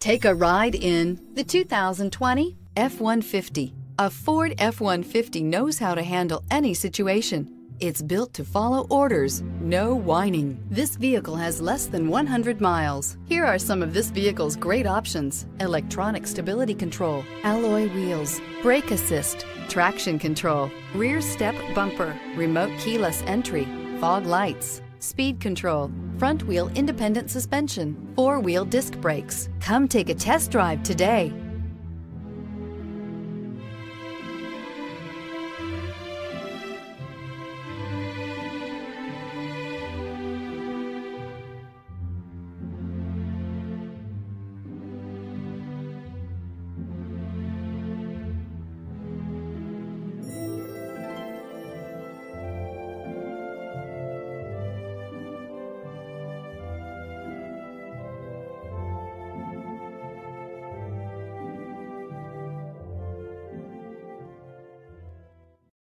Take a ride in the 2020 F-150. A Ford F-150 knows how to handle any situation. It's built to follow orders, no whining. This vehicle has less than 100 miles. Here are some of this vehicle's great options: electronic stability control, alloy wheels, brake assist, traction control, rear step bumper, remote keyless entry, fog lights, speed control, front wheel independent suspension, four-wheel disc brakes. Come take a test drive today.